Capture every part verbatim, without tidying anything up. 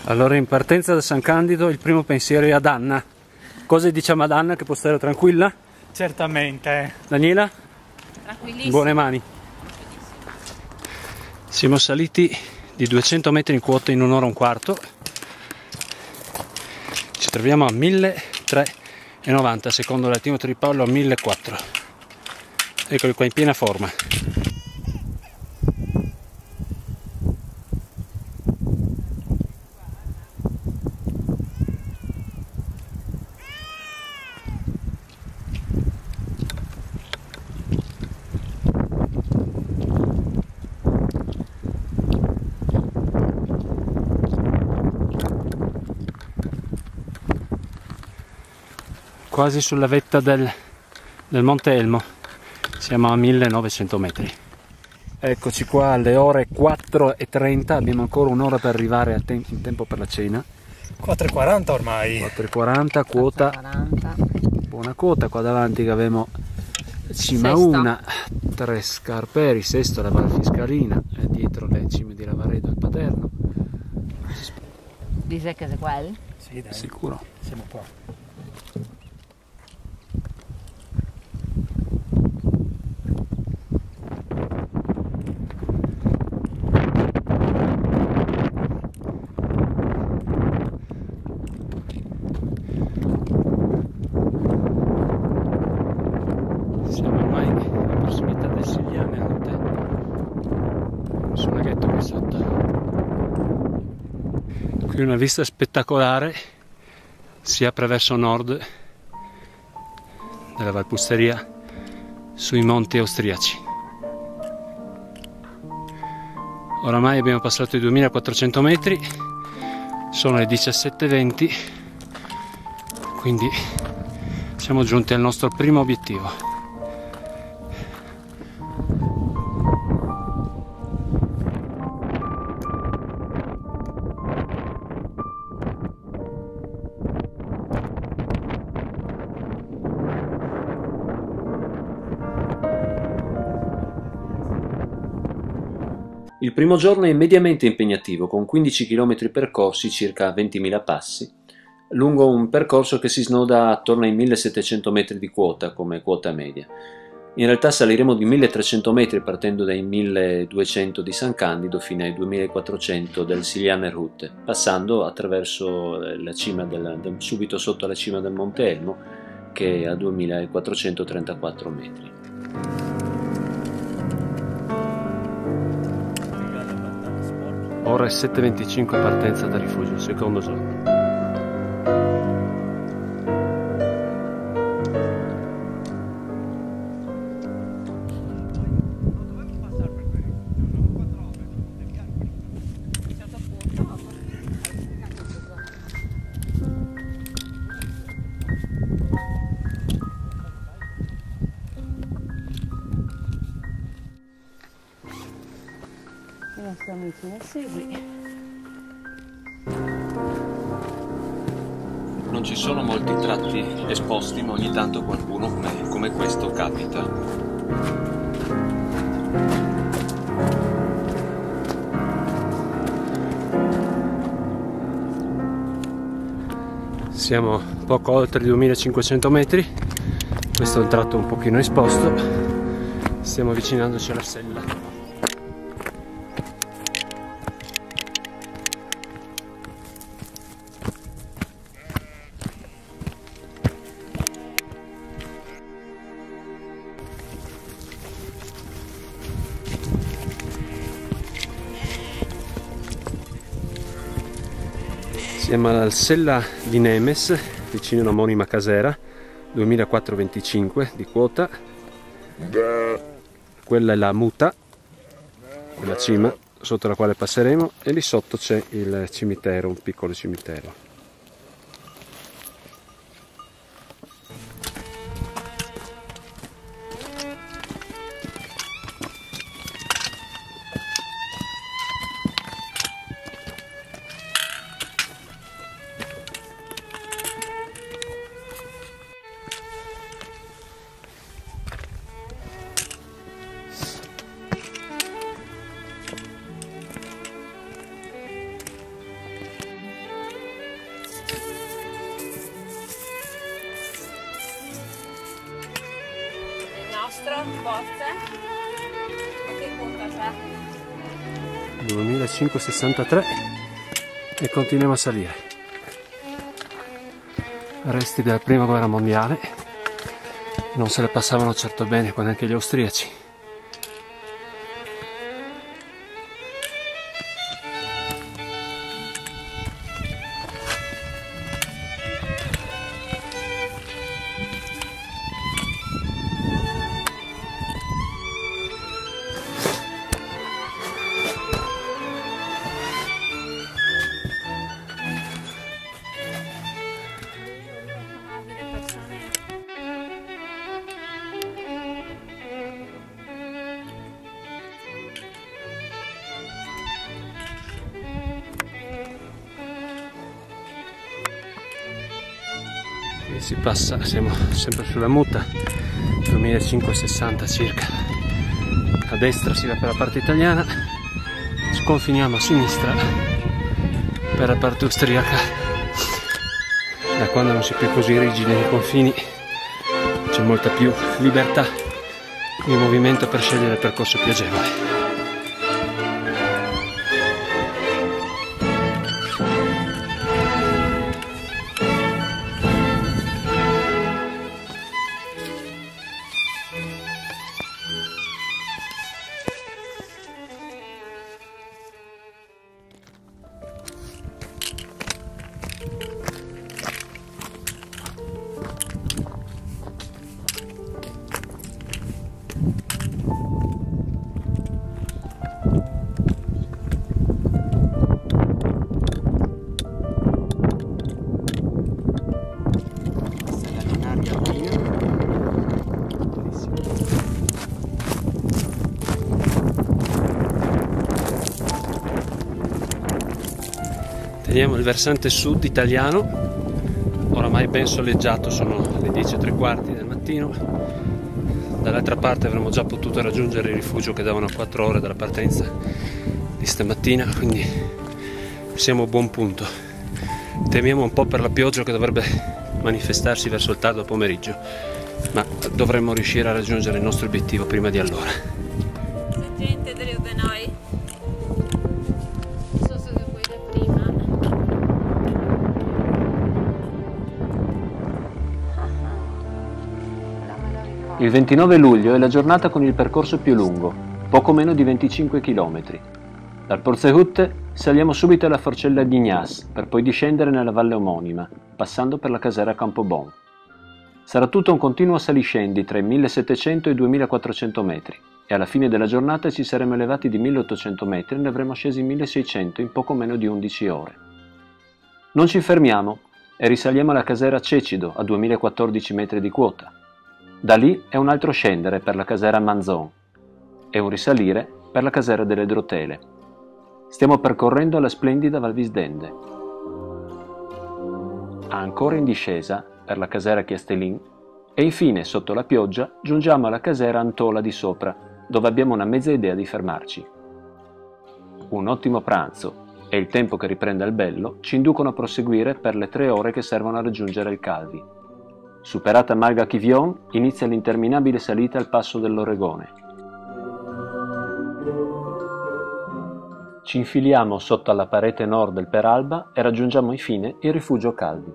Allora, in partenza da San Candido il primo pensiero è ad Anna. Cosa diciamo ad Anna, che può stare tranquilla? Certamente. Daniela? Tranquillissimo. Buone mani. Siamo saliti di duecento metri in quota in un'ora e un quarto. Ci troviamo a milletrecentonovanta, secondo l'altimetro di Paolo a millequattrocento. Eccoli qua in piena forma. Quasi sulla vetta del, del Monte Elmo, siamo a millenovecento metri. Eccoci qua alle ore quattro e trenta, abbiamo ancora un'ora per arrivare a tem in tempo per la cena. quattro e quaranta ormai. quattro e quaranta, quota, buona quota qua davanti che abbiamo cima una, tre Scarperi, sesto la Val Fiscalina, e dietro le cime di Lavaredo e il Paterno. Dice che è quello? Sì, dai. Sicuro. Siamo qua. Siamo ormai in prossimità del Siliane Rutte, sul laghetto qui sotto. Qui una vista spettacolare, si apre verso nord della Valpusteria sui monti austriaci. Oramai abbiamo passato i duemilaquattrocento metri, sono le diciassette e venti, quindi siamo giunti al nostro primo obiettivo. Il primo giorno è mediamente impegnativo, con quindici chilometri percorsi, circa ventimila passi, lungo un percorso che si snoda attorno ai millesettecento metri di quota come quota media. In realtà saliremo di milletrecento metri partendo dai milleduecento di San Candido fino ai duemilaquattrocento del Siliane Rutte, passando attraverso la cima del, del, subito sotto la cima del Monte Elmo, che è a duemilaquattrocentotrentaquattro metri. Ore sette e venticinque, partenza dal rifugio, secondo giorno. I nostri amici ne segui. Non ci sono molti tratti esposti, ma ogni tanto qualcuno come, come questo capita. Siamo poco oltre i duemilacinquecento metri, questo è un tratto un pochino esposto, stiamo avvicinandoci alla sella. Siamo alla sella di Nemes, vicino all'omonima casera, duemilaquattrocentoventicinque di quota. Quella è la muta, la cima sotto la quale passeremo, e lì sotto c'è il cimitero, un piccolo cimitero. duemilacinquecentosessantatré e continuiamo a salire. Resti della prima guerra mondiale, non se le passavano certo bene con anche gli austriaci. E si passa, siamo sempre sulla muta, duemilacinquecentosessanta circa. A destra si va per la parte italiana, sconfiniamo a sinistra per la parte austriaca. Da quando non si è più così rigidi nei confini c'è molta più libertà di movimento per scegliere il percorso più agevole. Teniamo il versante sud italiano, oramai ben soleggiato, sono le dieci e tre quarti del mattino. Dall'altra parte avremmo già potuto raggiungere il rifugio che davano quattro ore dalla partenza di stamattina, quindi siamo a buon punto. Temiamo un po' per la pioggia che dovrebbe manifestarsi verso il tardo pomeriggio, ma dovremmo riuscire a raggiungere il nostro obiettivo prima di allora. Il ventinove luglio è la giornata con il percorso più lungo, poco meno di venticinque chilometri. Dal Porzehutte saliamo subito alla forcella di Ignace per poi discendere nella valle omonima, passando per la casera Campobon. Sarà tutto un continuo saliscendi tra i millesettecento e i duemilaquattrocento metri e alla fine della giornata ci saremo elevati di milleottocento metri e ne avremo scesi milleseicento in poco meno di undici ore. Non ci fermiamo e risaliamo alla casera Cecido a duemilaquattordici metri di quota. Da lì è un altro scendere per la casera Manzon e un risalire per la casera delle Drotele. Stiamo percorrendo la splendida Val Visdende. Ancora in discesa per la casera Chiastelin e infine sotto la pioggia giungiamo alla casera Antola di sopra, dove abbiamo una mezza idea di fermarci. Un ottimo pranzo e il tempo che riprende al bello ci inducono a proseguire per le tre ore che servono a raggiungere il Calvi. Superata Malga Kivion, inizia l'interminabile salita al passo dell'Oregone. Ci infiliamo sotto alla parete nord del Peralba e raggiungiamo infine il rifugio Calvi.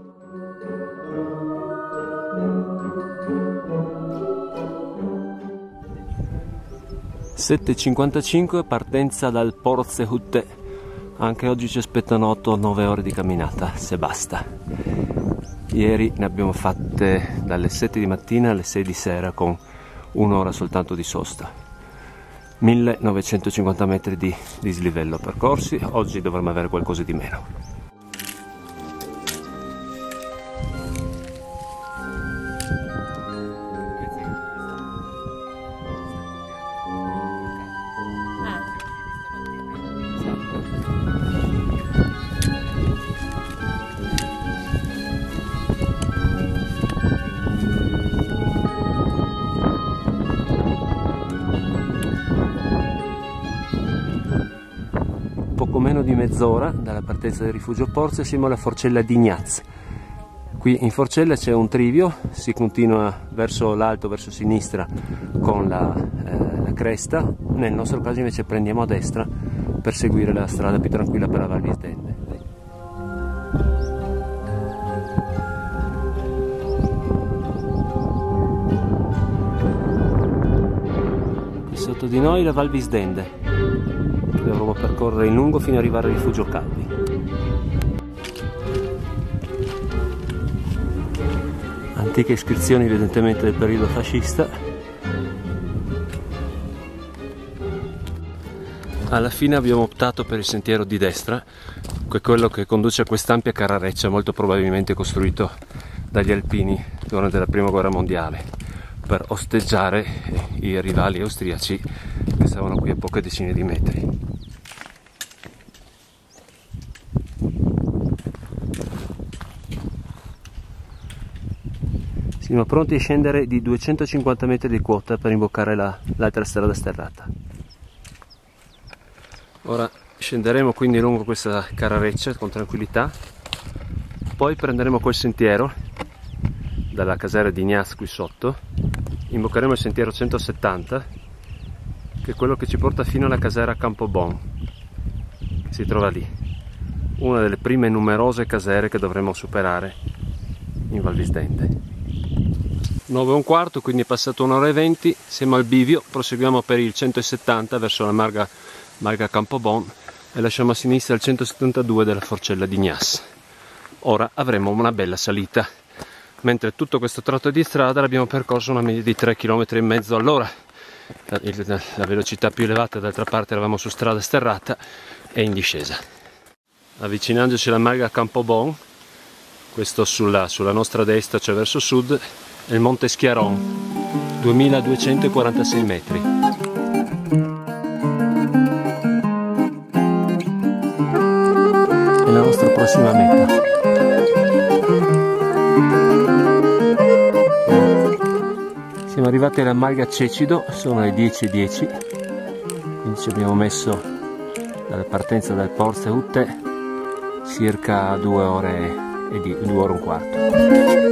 sette e cinquantacinque, partenza dal Porzehutte. Anche oggi ci aspettano otto nove ore di camminata, se basta. Ieri ne abbiamo fatte dalle sette di mattina alle sei di sera con un'ora soltanto di sosta. millenovecentocinquanta metri di dislivello percorsi, oggi dovremmo avere qualcosa di meno. Poco meno di mezz'ora dalla partenza del rifugio Porze siamo alla forcella di Ignace. Qui in Forcella c'è un trivio, si continua verso l'alto, verso sinistra con la, eh, la cresta. Nel nostro caso invece prendiamo a destra per seguire la strada più tranquilla per la Val Visdende. Qui sotto di noi la Val Visdende, che dovremo percorrere in lungo fino ad arrivare al rifugio Calvi. Antiche iscrizioni evidentemente del periodo fascista. Alla fine abbiamo optato per il sentiero di destra, che è quello che conduce a quest'ampia carrareccia, molto probabilmente costruito dagli alpini durante la prima guerra mondiale, per osteggiare i rivali austriaci che stavano qui a poche decine di metri. Siamo pronti a scendere di duecentocinquanta metri di quota per imboccare l'altra strada sterrata. Ora scenderemo quindi lungo questa carrareccia con tranquillità, poi prenderemo quel sentiero dalla caserma di Ignace qui sotto, imboccheremo il sentiero centosettanta, che è quello che ci porta fino alla caserma Campobon, che si trova lì, una delle prime numerose caserme che dovremo superare in Val Visdende. nove e un quarto, quindi è passato un'ora e venti, siamo al bivio, proseguiamo per il centosettanta verso la Marga, Marga Campobon e lasciamo a sinistra il centosettantadue della Forcella di Ignace. Ora avremo una bella salita, mentre tutto questo tratto di strada l'abbiamo percorso una media di tre chilometri e mezzo all'ora. La, la velocità più elevata d'altra parte eravamo su strada sterrata e in discesa. Avvicinandoci alla Marga Campobon, questo sulla, sulla nostra destra, cioè verso sud, è il Monte Schiaron, duemiladuecentoquarantasei metri. È la nostra prossima meta. Siamo arrivati alla Marga Cecido, sono le dieci e dieci, quindi ci abbiamo messo dalla partenza dal Porze Utte circa due ore e di, due ore e un quarto.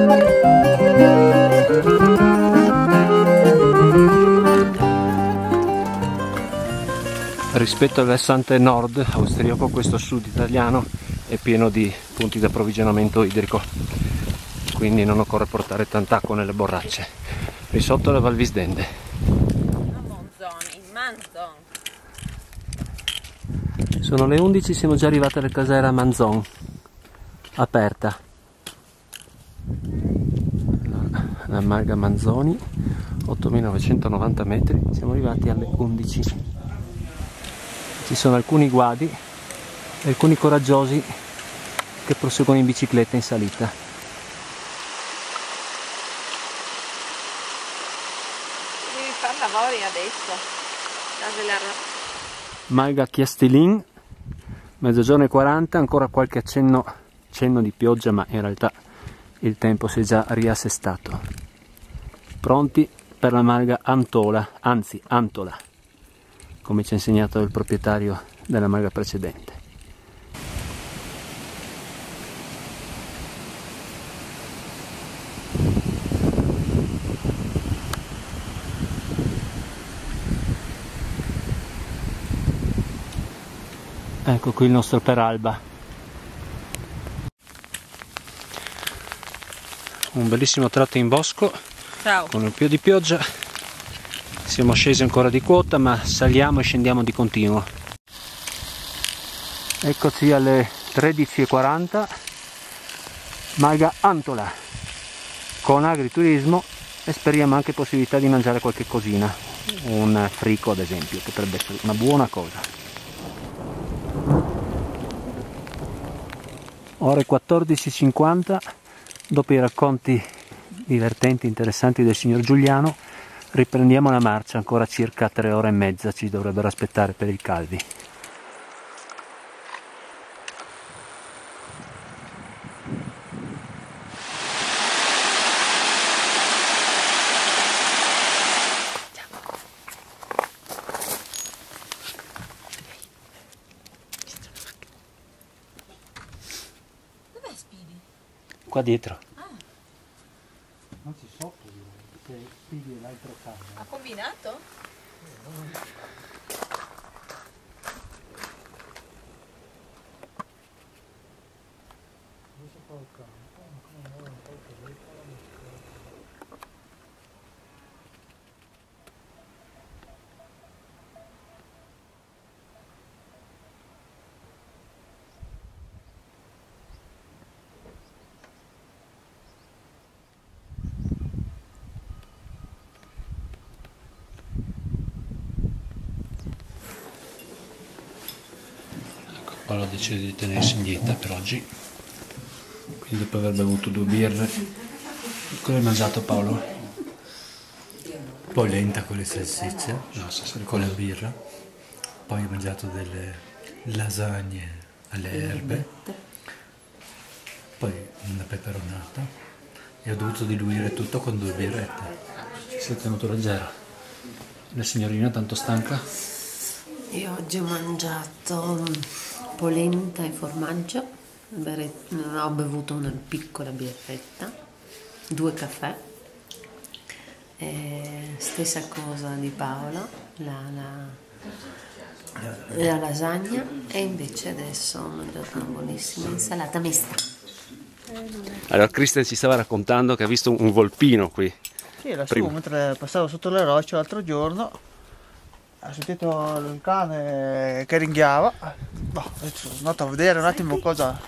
Rispetto al versante nord austriaco, questo sud italiano è pieno di punti di approvvigionamento idrico, quindi non occorre portare tanta acqua nelle borracce. Qui sotto la Val Visdende. Sono le undici, siamo già arrivati alla caserma Manzon, aperta. La Marga Manzoni, ottomilanovecentonovanta metri, siamo arrivati alle undici. Ci sono alcuni guadi e alcuni coraggiosi che proseguono in bicicletta in salita. Devi fare lavori adesso. Marga Chiastelin, mezzogiorno e quaranta, ancora qualche accenno, accenno di pioggia, ma in realtà il tempo si è già riassestato. Pronti per la Marga Antola, anzi Antola, come ci ha insegnato il proprietario della Marga precedente. Ecco qui il nostro Peralba. Un bellissimo tratto in bosco. Ciao. Con un po' di pioggia. Siamo scesi ancora di quota, ma saliamo e scendiamo di continuo. Eccoci alle tredici e quaranta. Marga Antola con agriturismo e speriamo anche possibilità di mangiare qualche cosina, un frico ad esempio, potrebbe essere una buona cosa. Ore quattordici e cinquanta, dopo i racconti divertenti, interessanti del signor Giuliano, riprendiamo la marcia, ancora circa tre ore e mezza ci dovrebbero aspettare per il Calvi. qua dietro. Ah. Anzi sotto, se pigli l'altro cambio. Ha combinato? Paolo decide di tenersi in dieta per oggi, quindi dopo aver bevuto due birre. Cosa hai mangiato, Paolo? Polenta con le salsicce, No, se con la birra. Poi ho mangiato delle lasagne alle erbe. Poi una peperonata. E ho dovuto diluire tutto con due birrette. Ti sei tenuto leggero. La signorina tanto stanca? Io oggi ho mangiato polenta e formaggio, bere- ho bevuto una piccola birretta, due caffè, e stessa cosa di Paolo, la, la, la lasagna, e invece adesso ho mangiato una buonissima insalata mista. Allora Christian ci stava raccontando che ha visto un volpino qui. Sì, lassù, Prima. mentre passavo sotto le rocce l'altro giorno, ho sentito il cane che ringhiava. Boh, sono andato a vedere un attimo cosa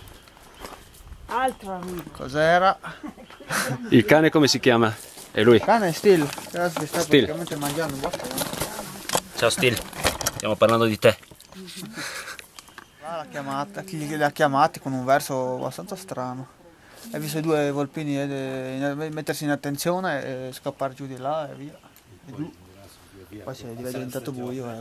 cos'era. Il cane come si chiama? È lui. Il cane è Still, che sta Still. praticamente mangiando un botto. Ciao Stil, stiamo parlando di te. L'ha chiamata, chi li ha chiamati con un verso abbastanza strano. Hai visto i due volpini eh, in- mettersi in attenzione e scappare giù di là e via. E giù. Poi si è diventato buio. Eh.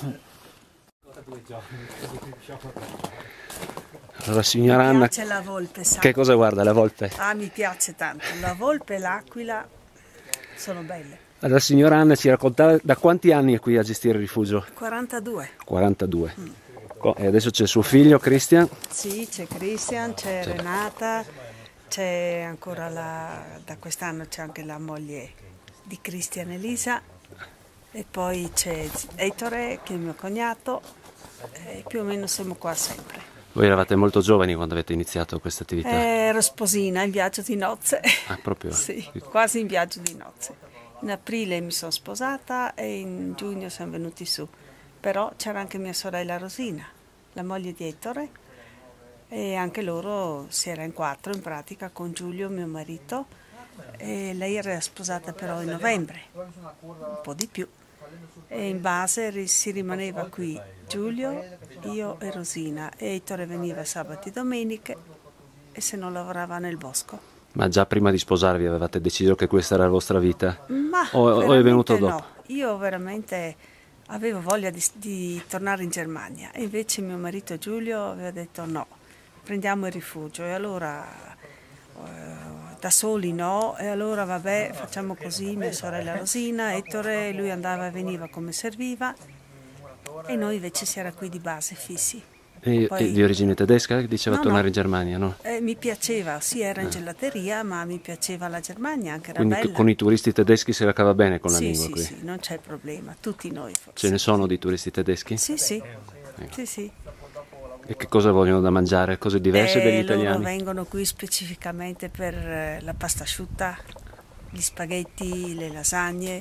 Allora signora Mi Anna, piace la volpe, sa? che cosa guarda la volpe? Ah, mi piace tanto. La volpe e l'aquila sono belle. Allora signora Anna ci raccontava da quanti anni è qui a gestire il rifugio? quarantadue. quarantadue. Co- E adesso c'è suo figlio Christian. Sì, c'è Christian, c'è Renata, c'è ancora la... da quest'anno c'è anche la moglie di Christian, Elisa, e poi c'è Ettore che è mio cognato, e più o meno siamo qua sempre. Voi eravate molto giovani quando avete iniziato questa attività. Ero sposina in viaggio di nozze. Ah, proprio? Sì, quasi in viaggio di nozze. In aprile mi sono sposata e in giugno siamo venuti su. Però c'era anche mia sorella Rosina, la moglie di Ettore, e anche loro si era in quattro in pratica con Giulio, mio marito, e lei era sposata però in novembre, un po' di più. E in base ri- si rimaneva qui Giulio, io e Rosina, e Ettore veniva sabati e domeniche e se non lavorava nel bosco. Ma già prima di sposarvi avevate deciso che questa era la vostra vita? Ma O- o è veramente venuto dopo? no. Io veramente avevo voglia di, di tornare in Germania e invece mio marito Giulio aveva detto no, prendiamo il rifugio, e allora eh, da soli no, e allora vabbè facciamo così, mia sorella Rosina, Ettore, lui andava e veniva come serviva e noi invece si era qui di base fissi. E, Poi- e di origine tedesca? Diceva No, tornare no. in Germania, no? Eh, mi piaceva, sì, era in gelateria, ma mi piaceva la Germania, anche era Quindi bella. con i turisti tedeschi si la cava bene con la Sì, lingua sì, qui. sì, non c'è problema, tutti noi forse. Ce ne sono di turisti tedeschi? Sì, sì, sì, sì. E che cosa vogliono da mangiare? Cose diverse Eh, dagli loro italiani? vengono qui specificamente per eh, la pasta asciutta, gli spaghetti, le lasagne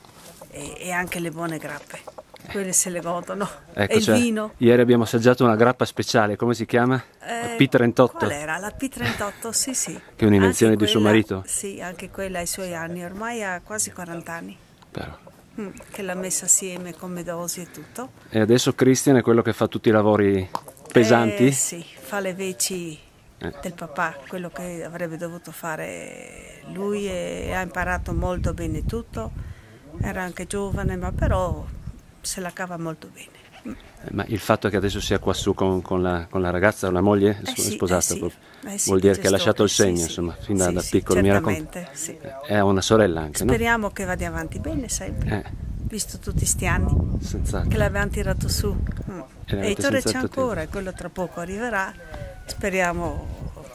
e, e anche le buone grappe. Quelle se le godono. Ecco, e il cioè, vino. ieri abbiamo assaggiato una grappa speciale, come si chiama? Eh, La P trentotto. Qual era? La P trentotto, sì, sì. Che è un'invenzione Anche di suo quella- marito? Sì, anche quella ai suoi anni, ormai ha quasi quaranta anni. Però. Mm, che l'ha messa assieme come dosi e tutto. E adesso Christian è quello che fa tutti i lavori pesanti? Eh, sì, fa le veci Eh. del papà, quello che avrebbe dovuto fare lui, e ha imparato molto bene tutto. Era anche giovane, ma però se la cava molto bene. Eh, Ma il fatto che adesso sia qua su con, con la, con la ragazza, la moglie, Eh è sì, sposata, eh sì, proprio. eh sì, vuol dire che ha gestore, lasciato il sì, segno, sì. insomma, fin da, Sì, da sì, piccolo. Mi racconta. certamente, sì. E ha una sorella anche, no? Speriamo che vada avanti bene sempre, Eh, visto tutti sti anni senz'altro. che l'abbiamo tirato su. Mm. E l'avete E Ettore c'è senz'altro ancora, e quello tra poco arriverà. Speriamo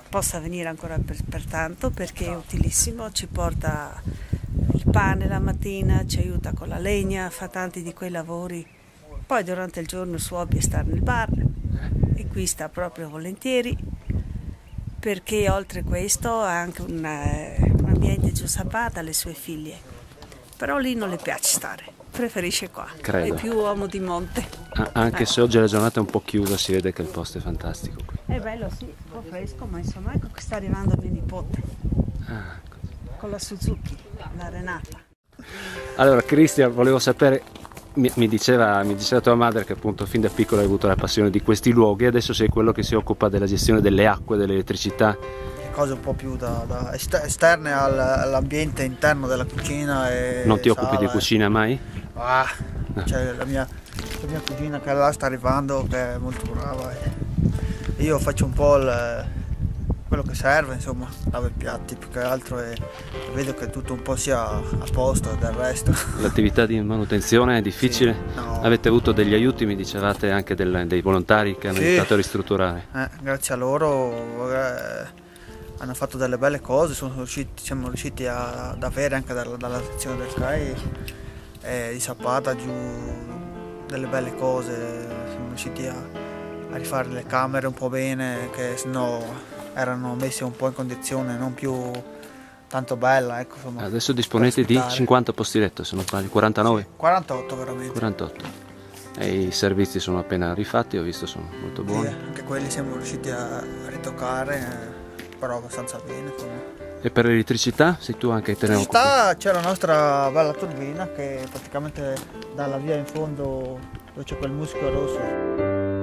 possa venire ancora per, per tanto, perché è utilissimo, ci porta il pane la mattina, ci aiuta con la legna, fa tanti di quei lavori. Poi durante il giorno il suo hobby è stare nel bar e qui sta proprio volentieri, perché oltre questo ha anche un, un ambiente giù Sappada, le sue figlie, però lì non le piace stare, preferisce qua, Credo. è più uomo di monte. Ah, anche Eh. se oggi la giornata è un po' chiusa, si vede che il posto è fantastico qui. È bello, sì, un po' fresco, ma insomma ecco che sta arrivando mio nipote Ah, con la Suzuki, la Renata. allora, Cristian, volevo sapere, mi, mi, diceva, mi diceva tua madre che appunto fin da piccolo hai avuto la passione di questi luoghi, adesso sei quello che si occupa della gestione delle acque, dell'elettricità. Cose un po' più da, da est- esterne al- all'ambiente interno della cucina. E Non ti occupi sala, di cucina mai? Ah, c'è la mia, la mia cugina che là sta arrivando, che è molto brava. E io faccio un po' il, quello che serve, insomma, lavo i piatti più che altro e vedo che tutto un po' sia a posto del resto. L'attività di manutenzione è difficile? Sì, no. Avete avuto degli aiuti, mi dicevate, anche del- dei volontari che hanno Sì. aiutato a ristrutturare? Eh, grazie a loro eh, hanno fatto delle belle cose, sono riusciti, siamo riusciti a- ad avere anche dalla, dalla sezione del C A I eh, di Sappada giù delle belle cose, siamo riusciti a, a rifare le camere un po' bene, che sennò erano messe un po' in condizione non più tanto bella. Ecco, insomma, Adesso disponete di ospitare. cinquanta posti letto, se non sbaglio, quarantanove? quarantotto veramente. quarantotto. E i servizi sono appena rifatti, ho visto, sono molto Sì, buoni. anche quelli siamo riusciti a ritoccare, eh, però abbastanza bene. Insomma. E per l'elettricità? Sei tu anche te ne In occupi? città c'è la nostra bella turbina che praticamente dalla via in fondo dove c'è quel muschio rosso.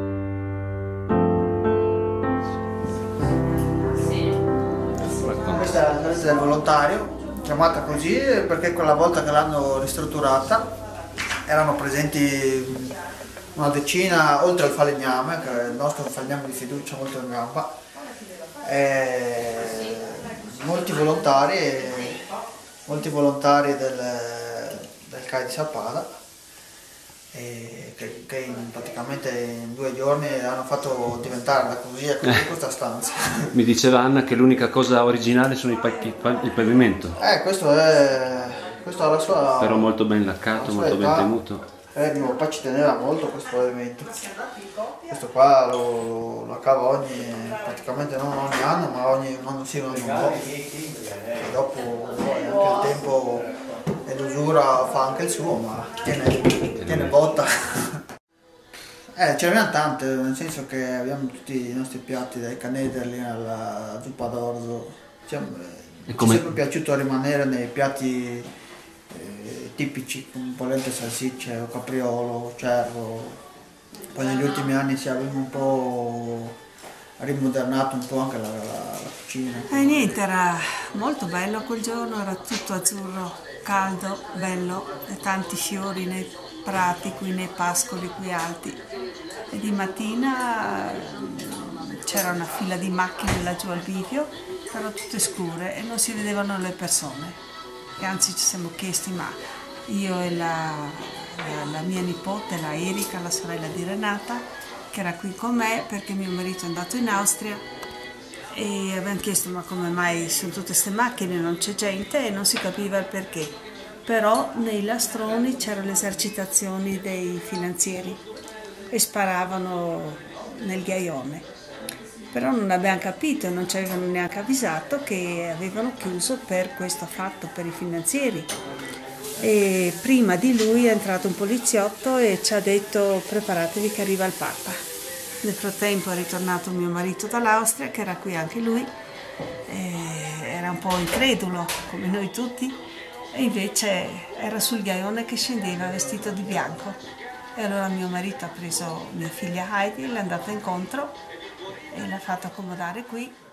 Questa è la casa del volontario, chiamata così perché quella volta che l'hanno ristrutturata erano presenti una decina, oltre al falegname, che è il nostro falegname di fiducia molto in gamba, e molti volontari, molti volontari del, del C A I di Sappada, e che, che in, praticamente in due giorni hanno fatto diventare la così così questa stanza. Mi diceva Anna che l'unica cosa originale sono i pa- il pa- il pavimento, Eh, questo è, questo ha la sua... però molto ben laccato, la sua molto ben età. tenuto. Eh, mio papà ci teneva molto questo pavimento. Questo qua lo, lo laccava ogni, praticamente non ogni anno, ma ogni anno sì, ogni un po'. E dopo poi anche il tempo e l'usura fa anche il suo, ma tiene, tiene botta. Eh, ce ne abbiamo tante, nel senso che abbiamo tutti i nostri piatti, dai canederli alla zuppa d'orzo. Ci è come- sempre piaciuto rimanere nei piatti eh, tipici, come polenta, salsicce, o capriolo, cervo. Poi negli ultimi anni si abbiamo un po' rimodernato un po' anche la, la, la cucina. E niente, era molto bello quel giorno, era tutto azzurro, caldo, bello, e tanti fiori nei prati, qui nei pascoli qui alti. E di mattina eh, c'era una fila di macchine laggiù al bivio, erano tutte scure e non si vedevano le persone. E anzi ci siamo chiesti, ma io e la, la, la mia nipote, la Erika, la sorella di Renata, che era qui con me perché mio marito è andato in Austria, e abbiamo chiesto ma come mai sono tutte queste macchine, non c'è gente, e non si capiva il perché. Però nei lastroni c'erano le esercitazioni dei finanzieri e sparavano nel ghiaione. Però non abbiamo capito, non ci avevano neanche avvisato che avevano chiuso per questo fatto, per i finanzieri. E prima di lui è entrato un poliziotto e ci ha detto preparatevi che arriva il Papa. Nel frattempo è ritornato mio marito dall'Austria, che era qui anche lui, e era un po' incredulo come noi tutti, e invece era sul ghiaione che scendeva vestito di bianco. E allora mio marito ha preso mia figlia Heidi, l'è andata incontro e l'ha fatta accomodare qui.